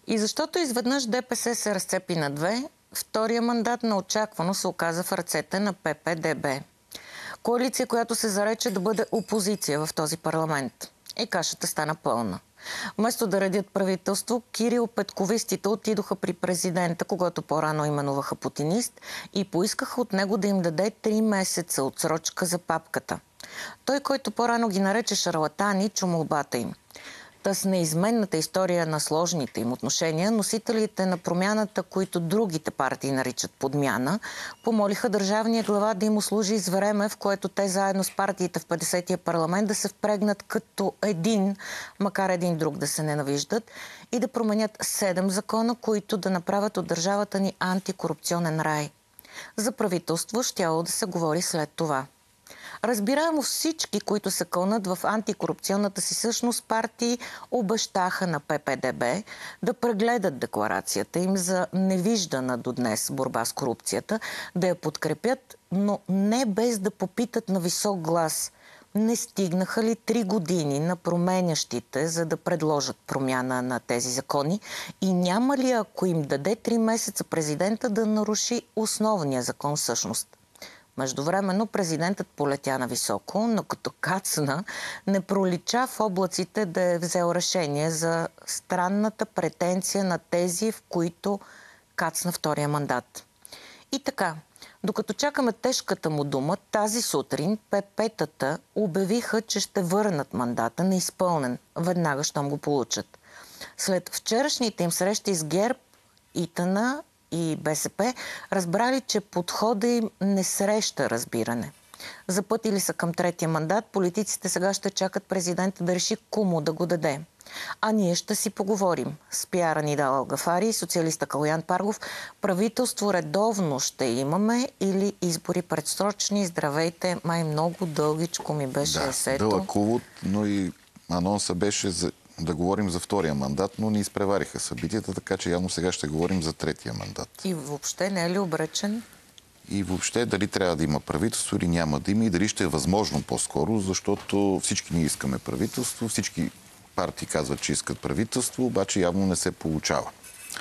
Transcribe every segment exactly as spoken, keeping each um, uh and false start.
И защото изведнъж ДПС се разцепи на две, втория мандат неочаквано се оказа в ръцете на П П Д Б. Коалиция, която се зарече да бъде опозиция в този парламент. И кашата стана пълна. Вместо да редят правителство, Кирил Петковистите отидоха при президента, когато по-рано именуваха путинист, и поискаха от него да им даде три месеца отсрочка за папката. Той, който по-рано ги нарече шарлатани, чу молбата им. Та с неизменната история на сложните им отношения, носителите на промяната, които другите партии наричат подмяна, помолиха държавния глава да им услужи с време, в което те заедно с партиите в петдесетия парламент да се впрегнат като един, макар един друг да се ненавиждат, и да променят седем закона, които да направят от държавата ни антикорупционен рай. За правителство щяло да се говори след това. Разбираемо всички, които се кълнат в антикорупционната си същност партии, обещаха на П П Д Б да прегледат декларацията им за невиждана до днес борба с корупцията, да я подкрепят, но не без да попитат на висок глас: не стигнаха ли три години на променящите, за да предложат промяна на тези закони, и няма ли, ако им даде три месеца президента, да наруши основния закон всъщност? Междувременно президентът полетя на високо, но като кацна, не пролича в облаците да е взел решение за странната претенция на тези, в които кацна втория мандат. И така, докато чакаме тежката му дума, тази сутрин П П-тата обявиха, че ще върнат мандата неизпълнен, веднага щом го получат. След вчерашните им срещи с ГЕРБ, ИТН и Б С П разбрали, че подхода им не среща разбиране. Запътили са към третия мандат, политиците сега ще чакат президента да реши кому да го даде. А ние ще си поговорим с пиара Нидал Алгафари и социалиста Калоян Паргов. Правителство редовно ще имаме или избори предсрочни? Здравейте, май много дългичко ми беше да, есето. Дълъг увод, но и анонса беше за да говорим за втория мандат, но ни изпревариха събитията, така че явно сега ще говорим за третия мандат. И въобще не е ли обречен? И въобще дали трябва да има правителство или няма да има, и дали ще е възможно по-скоро, защото всички ние искаме правителство, всички партии казват, че искат правителство, обаче явно не се получава.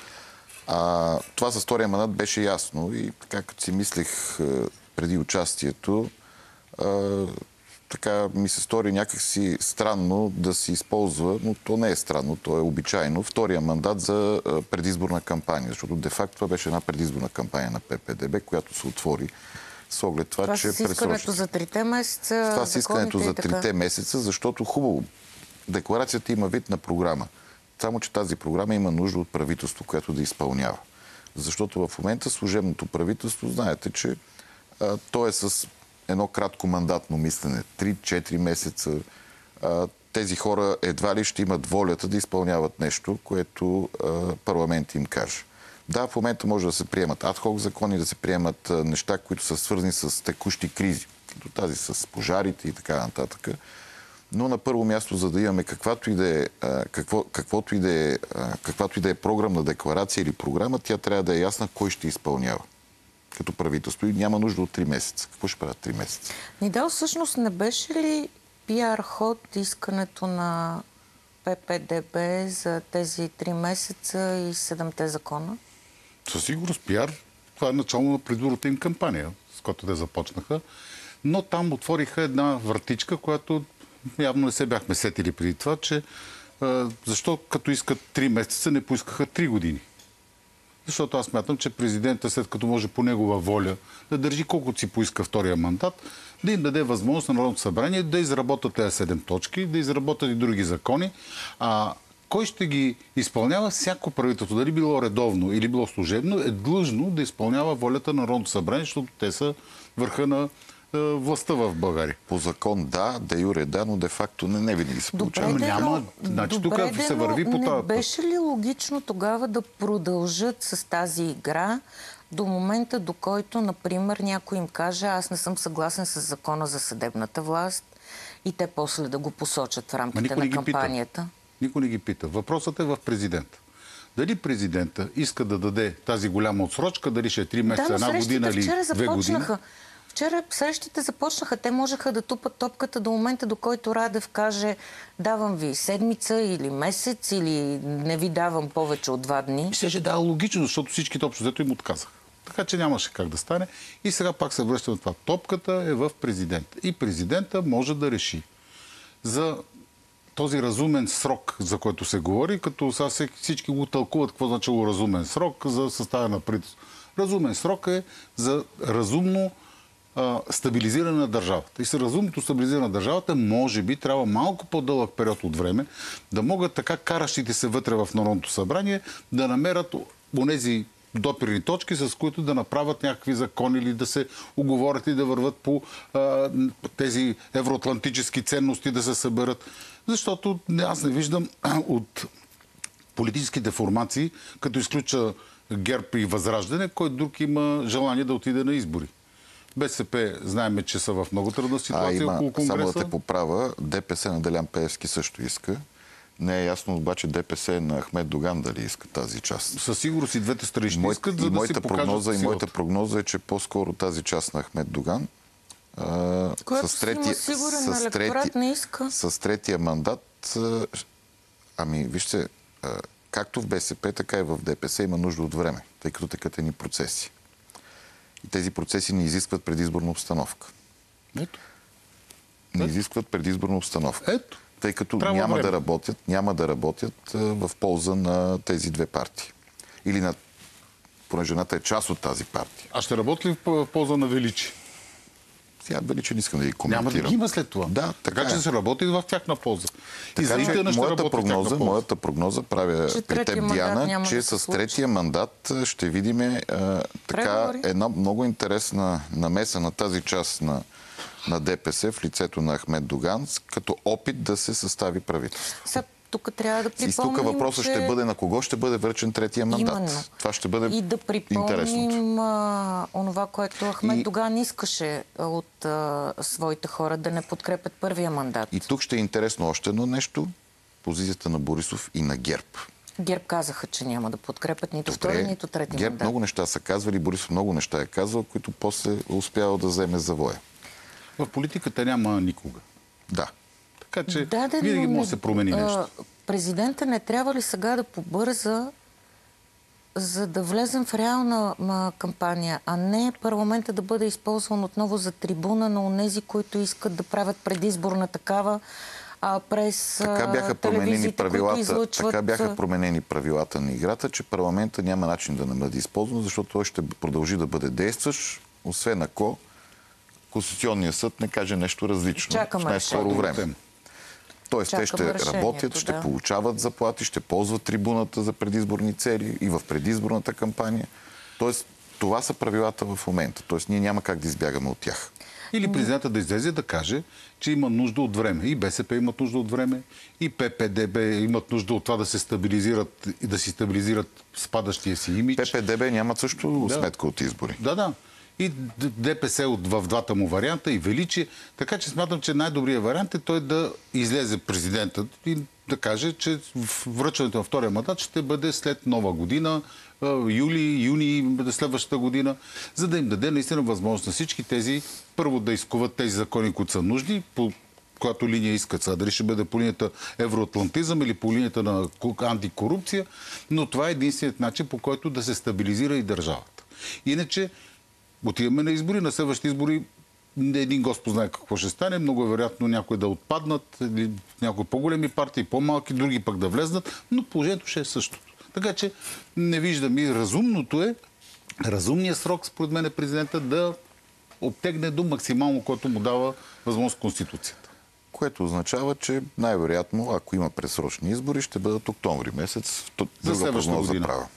А, това за втория мандат беше ясно и така като си мислех преди участието, а, така ми се стори някакси странно да се използва, но то не е странно, то е обичайно, втория мандат за предизборна кампания, защото де-факто това беше една предизборна кампания на П П Д Б, която се отвори с оглед това, това че... Това с искането за трите месеца... Това с искането за трите месеца, защото хубаво, декларацията има вид на програма. Само, че тази програма има нужда от правителство, което да изпълнява. Защото в момента служебното правителство, знаете, че а, то е с едно кратко мандатно мислене. три-четири месеца. А, тези хора едва ли ще имат волята да изпълняват нещо, което а, парламент им каже. Да, в момента може да се приемат адхок закони, да се приемат а, неща, които са свързани с текущи кризи, като тази с пожарите и така нататък. Но на първо място, за да имаме каквато и да е, какво, каквото и да е, каквато и да е програмна декларация или програма, тя трябва да е ясна кой ще изпълнява като правителство, и няма нужда от три месеца. Какво ще правят три месеца? Нидал, всъщност не беше ли пиар ход искането на П П Д Б за тези три месеца и седемте закона? Със сигурност пиар. Това е начало на предизборната им кампания, с която те започнаха. Но там отвориха една вратичка, която явно не се бяхме сетили преди това, че а, защо като искат три месеца не поискаха три години? Защото аз смятам, че президента, след като може по негова воля да държи колкото си поиска втория мандат, да им даде възможност на Народното събрание да изработят тези седем точки, да изработят и други закони. А кой ще ги изпълнява? Всяко правителство, дали било редовно или било служебно, е длъжно да изпълнява волята на Народното събрание, защото те са върха на властта в България. По закон да, де юре да, но де-факто не, не винаги се получава. Добре, Няма. Значи тук се върви по това. Не беше ли логично тогава да продължат с тази игра до момента, до който, например, някой им каже: аз не съм съгласен с закона за съдебната власт, и те после да го посочат в рамките на кампанията? Никой не ги пита. Въпросът е в президента. Дали президента иска да даде тази голяма отсрочка, дали ще е три месеца, да, една година или две години? вчера срещите започнаха. Те можеха да тупат топката до момента, до който Радев каже давам ви седмица или месец, или не ви давам повече от два дни. Ще да, логично, защото всичките общо взето им отказаха. Така че нямаше как да стане. И сега пак се връща на това. Топката е в президента. И президента може да реши за този разумен срок, за който се говори, като сега всички го тълкуват какво значило разумен срок за съставяне на правителство. Разумен срок е за разумно а, стабилизиране на държавата. И с разумното стабилизиране на държавата може би трябва малко по-дълъг период от време да могат така каращите се вътре в Народното събрание да намерят онези допирни точки, с които да направят някакви закони или да се уговорят и да върват по а, тези евроатлантически ценности да се съберат. Защото аз не виждам от политическите формации, като изключа ГЕРБ и Възраждане, кой друг има желание да отиде на избори. БСП знаем, че са в много трудна ситуация а, около Конгреса. Само да те поправя, ДПС на Делян Пеевски също иска. Не е ясно обаче ДПС на Ахмед Доган дали иска тази част. Със сигурност и двете страни ще искат, за да си покажат прогноза, силата. И моята прогноза е, че по-скоро тази част на Ахмед Доган а, с, третия, сигурен с, трети, не иска. с третия мандат, а, ами вижте, а, както в БСП, така и в ДПС има нужда от време, тъй като такът едни процеси. И тези процеси не изискват предизборна обстановка. Ето. Не изискват предизборна обстановка. Ето. Тъй като Трябва няма време. да работят, няма да работят а, в полза на тези две партии. Или на... Понеже едната е част от тази партия. А ще работи ли в полза на Величи? Сега Величи не искам да ги коментирам. Няма да ги има след това. Да, така, така така че е. се работи в тяхна полза. Така, и за че Итана ще моята работи прогноза, в тяхна полза. моята прогноза правя Че при теб, Диана, че да с случи. третия мандат ще видим а, така Преговори. една много интересна намеса на тази част на, на ДПС в лицето на Ахмед Доган, като опит да се състави правителство. Сега, тук трябва да припомним, И тук въпросът че... ще бъде на кого ще бъде връчен третия мандат. Именно. Това ще бъде И да интересното. припомним а, онова, което Ахмед И- Доган искаше от а, своите хора да не подкрепят първия мандат. И тук ще е интересно още едно нещо. Позицията на Борисов и на ГЕРБ. ГЕРБ казаха, че няма да подкрепят нито втори, нито трети ГЕРБ мандат. много неща са казвали, Борисов много неща е казал, които после е успял да вземе завоя. В политиката няма никога. Да. Така че Да, да, винаги но може не- да се промени а, нещо. Президента не трябва ли сега да побърза, за да влезем в реална ма, кампания, а не парламента да бъде използван отново за трибуна на онези, които искат да правят предизборна такава, а през Така бяха, променени телевизиите, които правилата, излъчват... така бяха променени правилата на играта, че парламента няма начин да не бъде използван, защото той ще продължи да бъде действащ, освен ако Конституционният съд не каже нещо различно Чакаме в най-скоро решението. време. Тоест, те Чакаме ще решението, работят, ще да. получават заплати, ще ползват трибуната за предизборни цели и в предизборната кампания. Тоест, това са правилата в момента. Тоест, ние няма как да избягаме от тях. Или президента да излезе да каже, че има нужда от време. И БСП имат нужда от време, и ППДБ имат нужда от това да се стабилизират и да си стабилизират спадащия си имидж. ППДБ нямат също Да. сметка от избори. Да, да. И Д- ДПС от, в двата му варианта, и Величие. Така че смятам, че най-добрият вариант е той да излезе президентът и да каже, че в- връчването на втория мандат ще бъде след нова година, а, юли, юни следващата година, за да им даде наистина възможност на всички тези, първо да изкуват тези закони, които са нужни, по която линия искат сега. Дали ще бъде по линията евроатлантизъм или по линията на ку- антикорупция, но това е единственият начин, по който да се стабилизира и държавата. Иначе отиваме на избори, на следващите избори не един Господ знае какво ще стане. Много е вероятно някои да отпаднат, или някои по-големи партии, по-малки, други пък да влезнат, но положението ще е същото. Така че не виждам и разумното е, разумният срок, според мен, е президента да обтегне до максимално, което му дава възможност Конституцията. Което означава, че най-вероятно, ако има предсрочни избори, ще бъдат октомври месец. То- За друга следващата прогноза година. правя.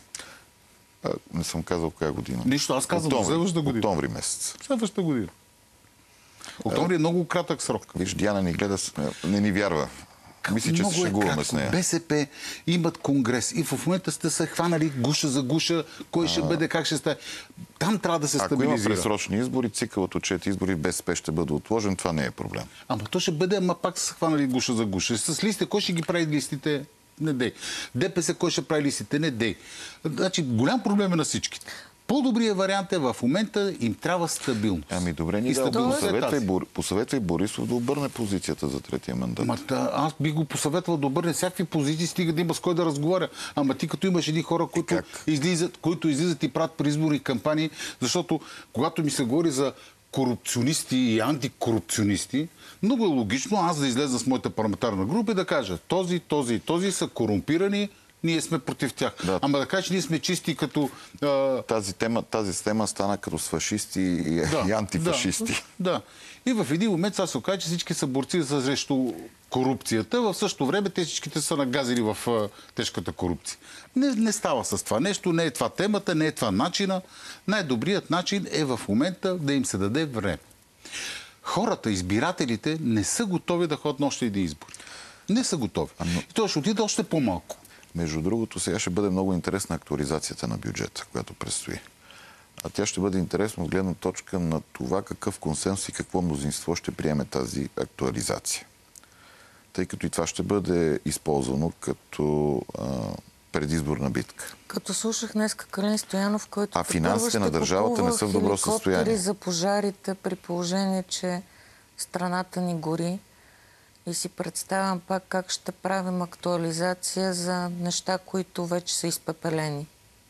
А, не съм казал коя година. Нищо, аз казвам за Октомври, следващата година. Октомври месец. Следващата година. Октомври е много кратък срок. Виж, Диана ни гледа, с- не ни вярва. Мисли, че се Много е шегуваме кратко. с нея. БСП имат конгрес и в момента сте се хванали гуша за гуша, кой ще бъде, как ще стане. Там трябва да се Ако има стабилизира. предсрочни избори, цикълът от четири избори БСП ще бъде отложен, това не е проблем. Ама то ще бъде, ама пак са се хванали гуша за гуша. С листите, кой ще ги прави листите? Не дей. ДПС, кой ще прави листите? Не дей. Значи, голям проблем е на всичките. По-добрият вариант е в момента им трябва стабилност. Ами добре, ни да посъветвай, Бор... посъветвай Борисов да обърне позицията за третия мандат. Ма, да, аз би го посъветвал да обърне всякакви позиции, стига да има с кой да разговаря. Ама ти като имаш едни хора, които излизат, които излизат и правят предизборни кампании, защото когато ми се говори за корупционисти и антикорупционисти, много е логично аз да излеза с моята парламентарна група и да кажа този, този и този са корумпирани, ние сме против тях. Да. Ама да кажа, че ние сме чисти като... А... Тази тема, тази тема стана като с фашисти и, да, и антифашисти. Да, да. И в един момент сега се оказа, че всички са борци срещу корупцията. В същото време те всичките са нагазили в а, тежката корупция. Не, не става с това нещо, не е това темата, не е това начина. Най-добрият начин е в момента да им се даде време. Хората, избирателите, не са готови да ходят на още един избор. Не са готови. А, но... И той ще отиде още по-малко. Между другото, сега ще бъде много интересна актуализацията на бюджета, която предстои. А тя ще бъде интересна от гледна точка на това какъв консенсус и какво мнозинство ще приеме тази актуализация. Тъй като и това ще бъде използвано като а, предизборна битка. Като слушах днес Калин Стоянов, който а финансите на държавата не са в добро състояние. За пожарите, при положение, че страната ни гори. И си представям пак как ще правим актуализация за неща, които вече са изпепелени.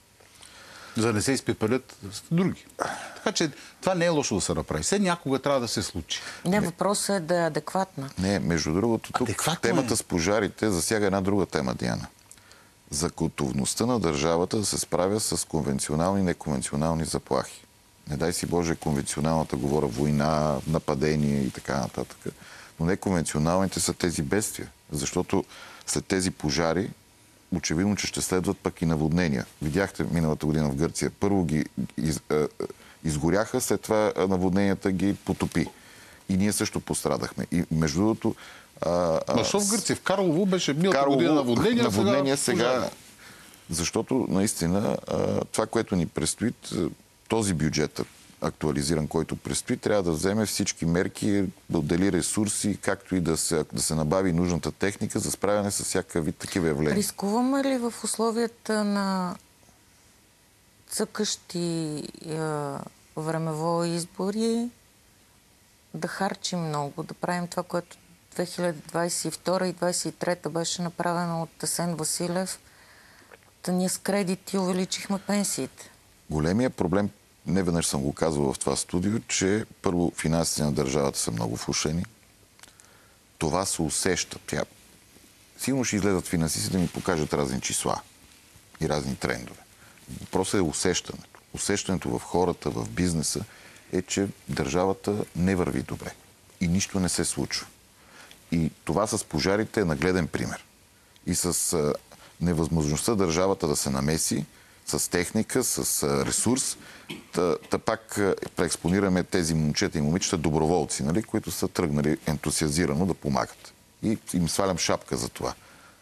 За да не се изпепелят други. Така че това не е лошо да се направи. Все някога трябва да се случи. Не, въпросът е да е адекватна. Не, между другото, тук адекватно темата е. С пожарите засяга една друга тема, Диана. За готовността на държавата да се справя с конвенционални и неконвенционални заплахи. Не дай си Боже, конвенционалната говоря война, нападение и така нататък. Но неконвенционалните са тези бедствия. Защото след тези пожари, очевидно, че ще следват пък и наводнения. Видяхте миналата година в Гърция. Първо ги из, е, изгоряха, след това наводненията ги потопи. И ние също пострадахме. И между другото... Защо в Гърция? В Карлово беше миналата година наводнения, наводнения сега... сега защото наистина това, което ни предстои, този бюджет актуализиран, който предстои, трябва да вземе всички мерки, да отдели ресурси, както и да се, да се набави нужната техника за справяне с всякакъв вид такива явления. Рискуваме ли в условията на цъкащи е, времево избори да харчим много, да правим това, което две хиляди двадесет и втора и двадесет и трета беше направено от Асен Василев, да ние с кредити увеличихме пенсиите? Големия проблем, не веднъж съм го казвал в това студио, че първо финансите на държавата са много влошени. Това се усеща. Тя... Силно ще излезат финансисти да ми покажат разни числа и разни трендове. Въпросът е усещането. Усещането в хората, в бизнеса е, че държавата не върви добре. И нищо не се случва. И това с пожарите е нагледен пример. И с а, невъзможността държавата да се намеси, с техника, с а, ресурс, та, та пак а, преекспонираме тези момчета и момичета доброволци, нали, които са тръгнали ентусиазирано да помагат. И им свалям шапка за това.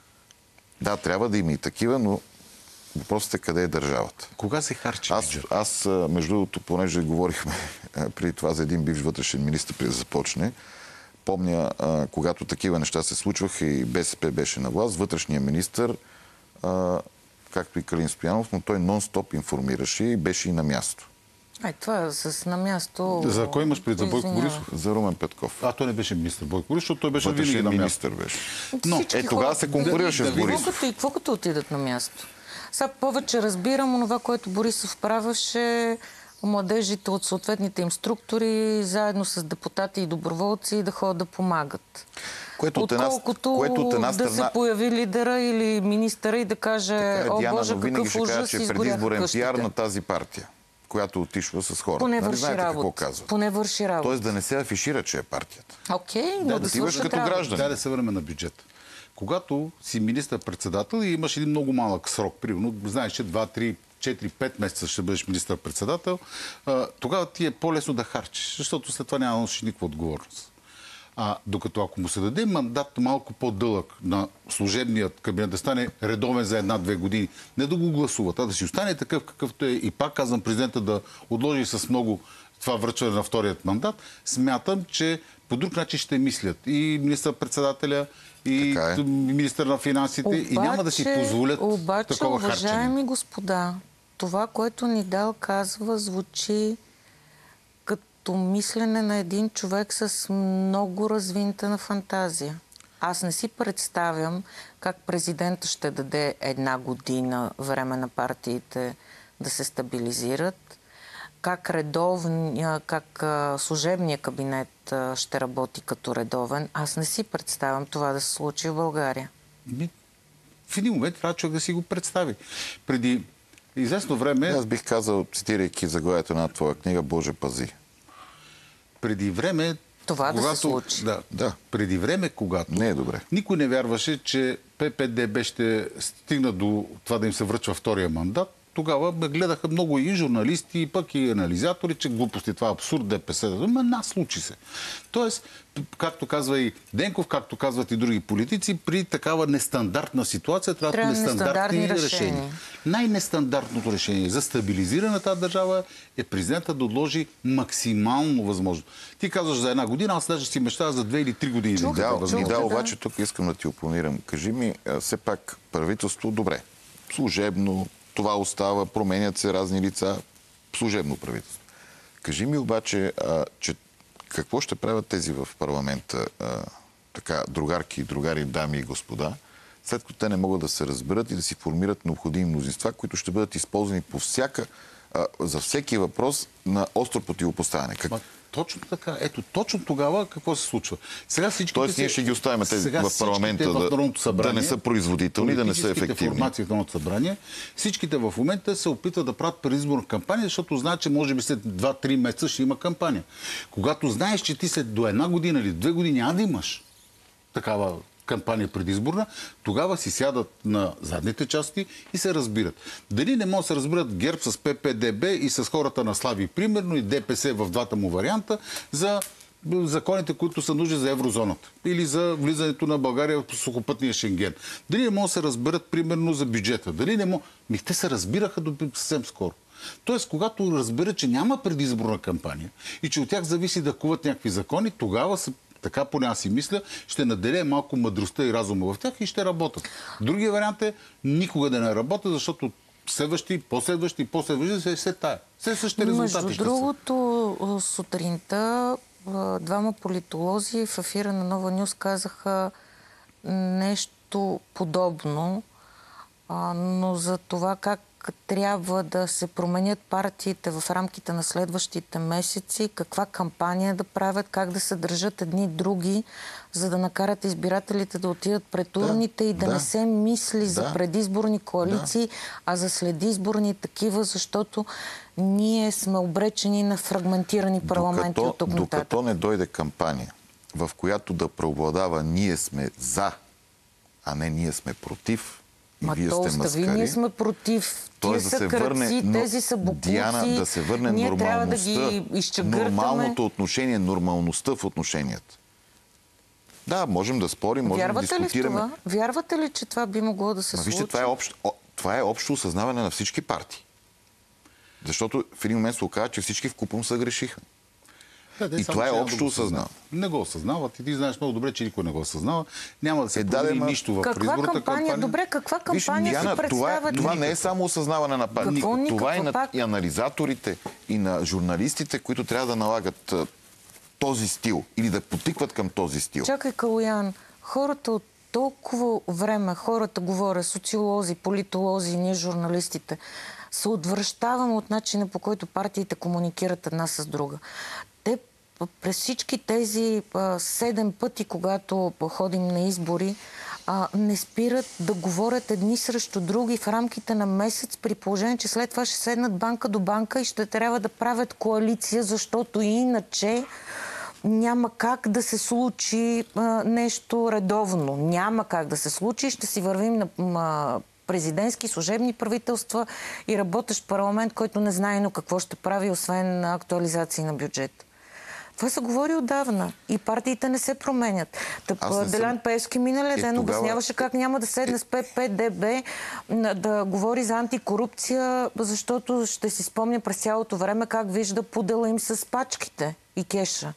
Да, трябва да има и такива, но въпросът е къде е държавата. Кога се харчи аз, бюджет? аз, между другото, понеже говорихме преди това за един бивш вътрешен министър, преди да започне, помня, а, когато такива неща се случваха и БСП беше на власт, вътрешният министър, а, както и Калин Стоянов, но той нон-стоп информираше и беше и на място. Ай, това с на място... За кой имаш пред за Бойко Борисов? За Румен Петков. А, той не беше министър Бойко Борисов, защото той беше винаги на министър беше. Но е, тогава се конкурираше да, с Борисов. И какво като отидат на място? Сега повече разбирам онова, което Борисов правеше, младежите от съответните им структури, заедно с депутати и доброволци, да ходят да помагат. Което от една, Отколкото което от една страна... да се появи лидера или министъра и да каже, така, о, Диана, Боже, какъв ужас, че е предизборен пиар на тази партия, която отишва с хората. Поне нали, върши знаете работа. какво казват? Поне върши работа. Тоест да не се афишира, че е партията. Окей, okay, да, но да, да свършат като работа. граждан. Да, да се върнем на бюджет. Когато си министър-председател и имаш един много малък срок, примерно, знаеш, че два, три, четири, пет месеца ще бъдеш министър-председател, тогава ти е по-лесно да харчиш, защото след това няма да носиш никаква отговорност. А, докато ако му се даде мандат малко по-дълъг на служебният кабинет да стане редовен за една-две години, не да го гласуват, а да си остане такъв какъвто е и пак казвам президента да отложи с много това връчване на вторият мандат, смятам, че по друг начин ще мислят и министър-председателя, и е. министър на финансите, обаче, и няма да си позволят обаче, такова харчене. Уважаеми господа, това, което Нидал казва, звучи като мислене на един човек с много развинтена фантазия. Аз не си представям как президента ще даде една година време на партиите да се стабилизират, как редовния, как а, служебния кабинет а, ще работи като редовен. Аз не си представям това да се случи в България. В един момент трябва човек да си го представи. Преди известно време... Аз бих казал, цитирайки заглавието на твоя книга, Боже пази. Преди време... Това когато, да се случи. Да, Да. Преди време, когато... Не е добре. Никой не вярваше, че П П Д Б ще стигна до това да им се връчва втория мандат. Тогава ме гледаха много и журналисти, и пък и анализатори, че глупости, това е абсурд, Д П С. Ама на, случи се. Тоест, както казва и Денков, както казват и други политици, при такава нестандартна ситуация трябва, трябва нестандартни, нестандартни решения. решения. Най-нестандартното решение за стабилизиране на тази държава е президента да отложи максимално възможно. Ти казваш за една година, аз даже си мечтая за две или три години. Чух, да, да, да, да, обаче тук искам да ти опонирам. Кажи ми, все пак правителство, добре, служебно, това остава, променят се разни лица, служебно правителство. Кажи ми обаче, а, че какво ще правят тези в парламента, а, така, другарки, другари, дами и господа, след като те не могат да се разберат и да си формират необходими мнозинства, които ще бъдат използвани по всяка, а, за всеки въпрос на остро противопоставяне. Как... Точно така. Ето, точно тогава какво се случва? Сега всичките... Тоест ние ще ги оставим тези в парламента в да, събрание, да не са производителни, да не са ефективни. Формации в Народното събрание, всичките в момента се опитват да правят предизборна кампания, защото знаят, че може би след два-три месеца ще има кампания. Когато знаеш, че ти след до една година или две години няма да имаш такава кампания предизборна, тогава си сядат на задните части и се разбират. Дали не могат да се разбират ГЕРБ с П П Д Б и с хората на Слави, примерно, и Д П С в двата му варианта за законите, които са нужни за еврозоната или за влизането на България в сухопътния Шенген. Дали не могат да се разберат, примерно, за бюджета. Дали не могат... Ми, те се разбираха до съвсем скоро. Тоест, когато разберат, че няма предизборна кампания и че от тях зависи да куват някакви закони, тогава се така поне аз си мисля, ще наделее малко мъдростта и разума в тях и ще работят. Другия вариант е никога да не работят, защото следващи, последващи, последващи се, се тая. Все същите резултати. Между другото, сутринта двама политолози в ефира на Нова Нюз казаха нещо подобно, но за това как трябва да се променят партиите в рамките на следващите месеци, каква кампания да правят, как да се държат едни други, за да накарат избирателите да отидат пред урните да, и да, да не се мисли да, за предизборни коалиции, да, а за следизборни такива, защото ние сме обречени на фрагментирани парламенти докато, от тук нататък. Докато не дойде кампания, в която да преобладава ние сме за, а не ние сме против, и Ма вие то сте остави, маскари. Ние сме против. Тия да са се кръци, върне, тези са бокуци. Диана, да се върне ние нормалността. Трябва да ги изчегъртаме. Нормалното отношение, нормалността в отношенията. Да, можем да спорим, можем Вярвате да дискутираме. Ли в това? Вярвате ли, че това би могло да се Ма, случи? вижте, това е, общо, това е общо осъзнаване на всички партии. Защото в един момент се оказа, че всички вкупом се грешиха. Да, и това е общо осъзнаване. Не го осъзнават и ти знаеш много добре, че никой не го осъзнава. Няма да се е, промени да, нищо в каква предизборната кампания? кампания. Добре, каква кампания Виж, Диана, си представят? Това, това не е само осъзнаване на партии. Това и на и анализаторите, и на журналистите, които трябва да налагат а, този стил или да потикват към този стил. Чакай, Калоян, хората от толкова време, хората говоря, социолози, политолози, ние журналистите, се отвръщаваме от начина, по който партиите комуникират една с друга. Те през всички тези а, седем пъти, когато ходим на избори, а, не спират да говорят едни срещу други в рамките на месец, при положение, че след това ще седнат банка до банка и ще трябва да правят коалиция, защото иначе няма как да се случи а, нещо редовно. Няма как да се случи. Ще си вървим на а, президентски, служебни правителства и работещ парламент, който не знае но какво ще прави, освен актуализации на бюджет. Това се говори отдавна. И партиите не се променят. Делян съм... Пеевски миналия ден тогава... обясняваше как няма да седне с П П Д Б да говори за антикорупция, защото ще си спомня през цялото време как вижда подела им с пачките и кеша.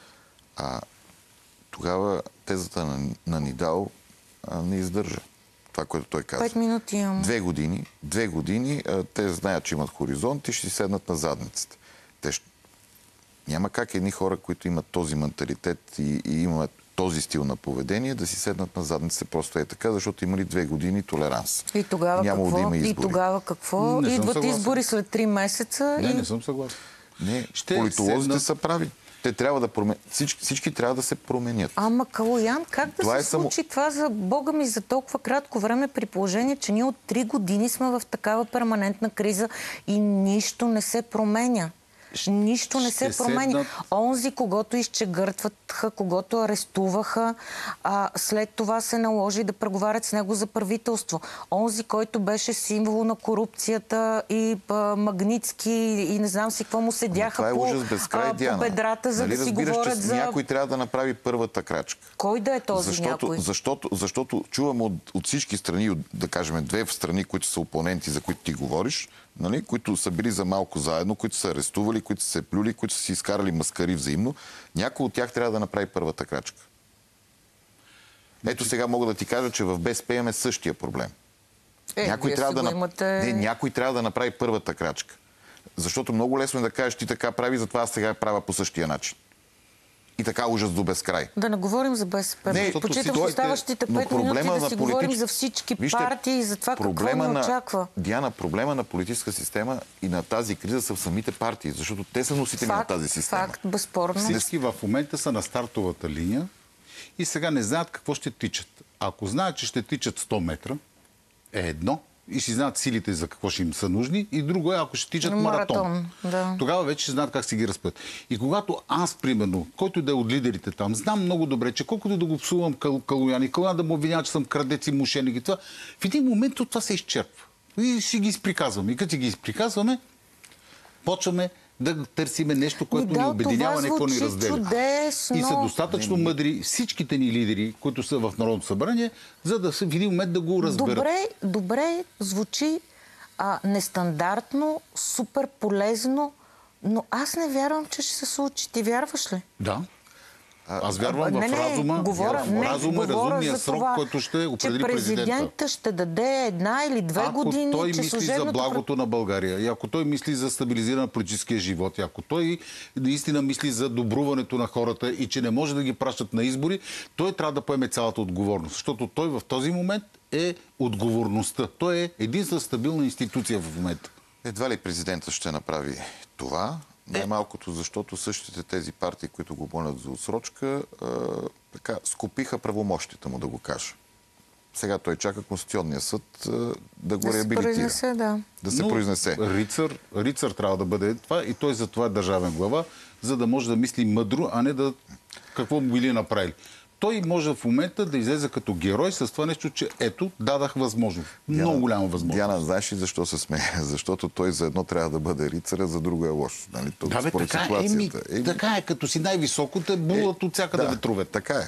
А тогава тезата на, на Нидал а, не издържа. това, което той каза. Пет минути имам. Две години, две години а, те знаят, че имат хоризонт и ще си седнат на задниците. Те ще... Няма как едни хора, които имат този менталитет и, и имат този стил на поведение, да си седнат на задниците просто е така, защото имали две години толеранс. И тогава Няма какво? да има избори. И тогава какво? Не съм Идват съгласен. избори след три месеца Не, и... не съм съгласен. Не, Ще политолозите седнат... са прави. Те трябва да променят. Всички, всички трябва да се променят. Ама, Калоян, как да Това се е само- случи това за Бога ми за толкова кратко време, при положение, че ние от три години сме в такава перманентна криза и нищо не се променя. Нищо не се Ще променя. седнат- Онзи, когото изчегъртваха, когото арестуваха, а, след това се наложи да преговарят с него за правителство. Онзи, който беше символ на корупцията и а, Магнитски и не знам си какво му седяха Това е по, ужас безкрай, а, по Диана. бедрата, за Нали да си разбираш, говорят че за... някой трябва да направи първата крачка. Кой да е този Защото, някой? защото, защото чувам от, от всички страни, от, да кажем две страни, които са опоненти, за които ти говориш, нали, които са били за малко заедно, които са арестували, които са се плюли, които са си изкарали маскари взаимно, някой от тях трябва да направи първата крачка. Ето сега мога да ти кажа, че в БСП имаме същия проблем. Е, някой, вие трябва си да, го нап- имате... Не, някой трябва да направи първата крачка. Защото много лесно е да кажеш, ти така прави, затова аз сега правя по същия начин. И така ужас до безкрай. Да не говорим за БСП. Не, Предпочитам в защото оставащите но пет минути проблема да на си политич- говорим за всички Вижте, партии и за това какво проблема ни на- очаква. Диана, проблема на политическа система и на тази криза са в самите партии, защото те са носители Факт, на тази система. факт, безспорно. Всички в момента са на стартовата линия и сега не знаят какво ще тичат. Ако знаят, че ще тичат сто метра, е едно и ще знаят силите за какво ще им са нужни, и друго е, ако ще тичат маратон. Маратон, да. Тогава вече ще знаят как си ги разпят. И когато аз, примерно, който да е от лидерите там, знам много добре, че колкото да го псувам Кал, Калоян и Калоян да му обвинява, че съм крадец и мошеник и това, в един момент от това се изчерпва. И ще ги изприказваме. И като си ги изприказваме, почваме да търсиме нещо, което да, ни обединява, не какво ни звучи разделя. чудесно. И са достатъчно мъдри всичките ни лидери, които са в Народното събрание, за да се в един момент да го разберат. Добре, добре, звучи а, нестандартно, супер полезно, но аз не вярвам, че ще се случи. Ти вярваш ли? Да. Аз вярвам не, в не, разума, говоря, в не, разума и говоря разумния за срок, това, който ще определи че президента. президента ще даде една или две Ако години, той че мисли за служебното... благото на България, и ако той мисли за стабилизиране на политическия живот, и ако той наистина мисли за добруването на хората и че не може да ги пращат на избори, той трябва да поеме цялата отговорност. Защото той в този момент е отговорността. Той е единствена стабилна институция в момента. Едва ли президента ще направи това? Е. Най-малкото, защото същите тези партии, които го молят за отсрочка, а, така, скопиха правомощите му, да го кажа. Сега той чака Конституционния съд а, да го Да се реабилитира. произнесе, да. Да се Но произнесе. Рицар, рицар трябва да бъде това и той за това е държавен глава, за да може да мисли мъдро, а не да какво били направили. Той може в момента да излезе като герой с това нещо, че ето, дадах възможност. Много Диана, голяма възможност. Диана, знаеш ли защо се смее? Защото той за едно трябва да бъде рицаря, за друго е лошо. Нали? То, Да, бе, според така е, ситуацията. еми, така е, като си най-високо, те булат от всякъде да, ветрове. така е.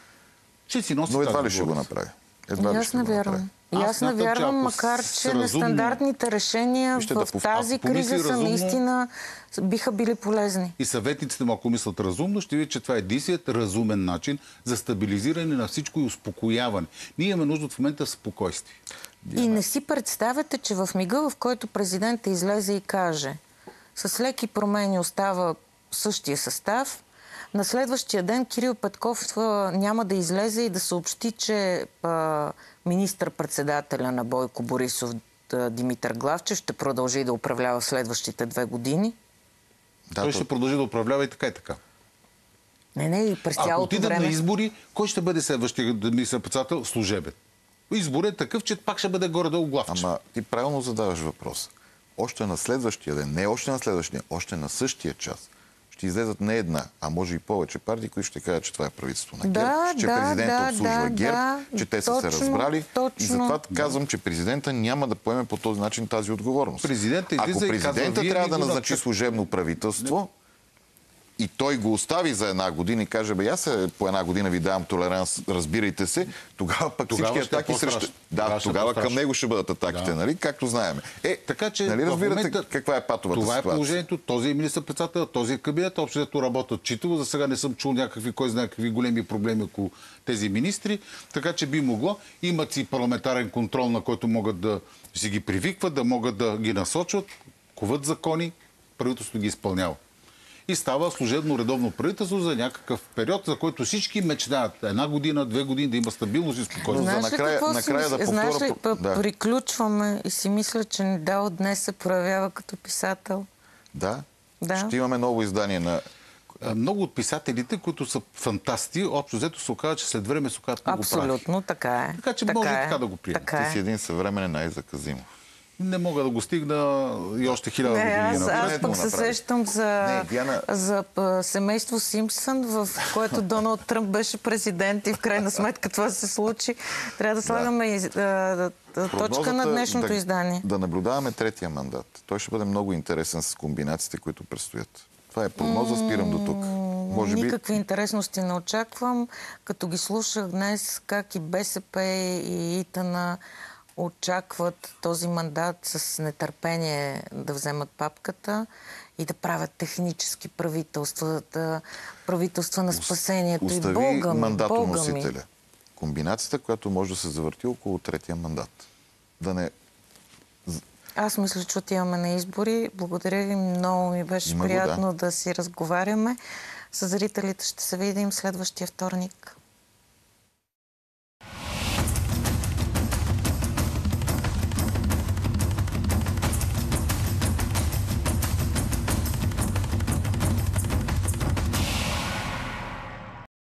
Ще си носи Но едва тази ли ще го отговорност. направи? И Едва ли аз ще не го направи? вярвам. И Аз аз не смятам, че вярвам, ако макар с че разумно- нестандартните решения Вижте, в да пов- тази ако помисли криза са разумно- наистина биха били полезни. И съветниците му, ако мислят разумно, ще видят, че това е единственият разумен начин за стабилизиране на всичко и успокояване. Ние имаме нужда в момента в спокойствие. И не си представяте, че в мига, в който президента излезе и каже, с леки промени остава същия състав, на следващия ден Кирил Петков а, няма да излезе и да съобщи, че а, министър-председателя на Бойко Борисов а, Димитър Главчев ще продължи да управлява в следващите две години. Да, Той то- ще продължи да управлява и така и така. Не, не, и през Ако цялото отидем време... на избори, кой ще бъде следващия министър-председател? Служебен. Избор е такъв, че пак ще бъде горе-долу Главчев. Ама ти правилно задаваш въпрос. Още на следващия ден, не още на следващия, още на същия час, ще излезат не една, а може и повече партии, които ще кажат, че това е правителство на ГЕРБ, Да, че да, президента да, обслужва да, ГЕРБ, да. че те са се Точно, разбрали. точно. И затова казвам, че президента няма да поеме по този начин тази отговорност. Президентът Ако излиза и казва, президента вие трябва ми да го назначи написате. служебно правителство, и той го остави за една година и каже, бе, аз по една година ви давам толеранс, разбирайте се, тогава пък Тогава всички ще е атаки срещу... Да, Тогава ще е тогава към по-страшно. него ще бъдат атаките, Да. нали? Както знаем. Е, Така че нали в разбирате момента каква е патовата това ситуация? е положението. Този е министър-председател, този е кабинет. Общо взето работят читаво. За сега не съм чул някакви, кой знае какви големи проблеми около тези министри. Така че би могло. Имат си парламентарен контрол, на който могат да си ги привикват, да могат да ги насочват, коват закони, правителството ги изпълнява. И става служебно редовно правителство за някакъв период, за който всички мечтаят една година, две години да има стабилност и спокойствие. За Знаеш ли накрая- какво накрая си да мисля? Знаеш ли, повторя- п- да. приключваме и си мисля, че Недяло днес се проявява като писател. Да. Да. Ще имаме ново издание на... А, Много от писателите, които са фантасти, общо взето се оказва, че след време се оказват много прави. Абсолютно, така е. Така че може и така да го приемем. Така Ти си е. един съвременен Айзак Казимов. Не мога да го стигна и още хиляда Не, години. аз, напред. аз Не пък го се направи. сещам за, Не, Диана- за п- семейство Симпсън, в което Доналд Тръмп беше президент и в крайна сметка това се случи. Трябва да слагаме и, а, а, точка на Прогнозата днешното да, издание. Да наблюдаваме третия мандат. Той ще бъде много интересен с комбинациите, които предстоят. Това е прогноза, спирам до тук. Може би... Никакви интересности не очаквам. Като ги слушах днес, как и БСП и ИТН очакват този мандат с нетърпение да вземат папката и да правят технически правителства, да, правителства на спасението. Остави и Бога ми, Бога ми. мандатоносителя. Комбинацията, която може да се завърти около третия мандат. Да не... Аз мисля, че отиваме на избори. Благодаря ви. Много ми беше Има го, приятно да. да си разговаряме. С зрителите ще се видим следващия вторник.